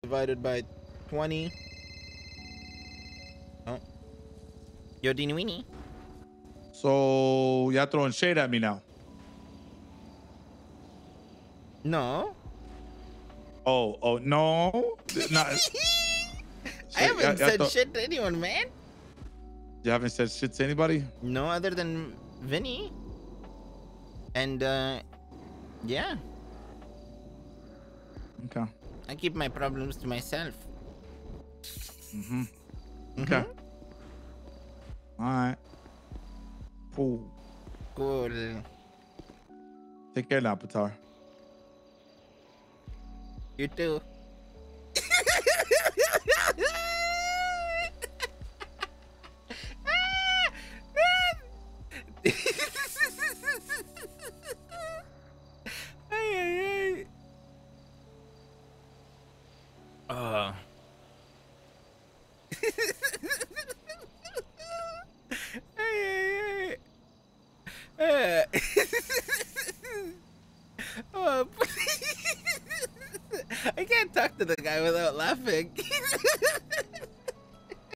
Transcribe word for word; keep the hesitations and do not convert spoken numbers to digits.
divided by twenty. Oh. Yo, Dini Weenie. So y'all throwing shade at me now? No. Oh, oh no. Not, I haven't y'all said thought, shit to anyone, man. You haven't said shit to anybody? No, other than Vinny. And uh, yeah. Okay. I keep my problems to myself. Mm-hmm. Okay. Mm-hmm. All right. Cool. Cool. Take care now, Patar. You too. Uh. Oh, I can't talk to the guy without laughing.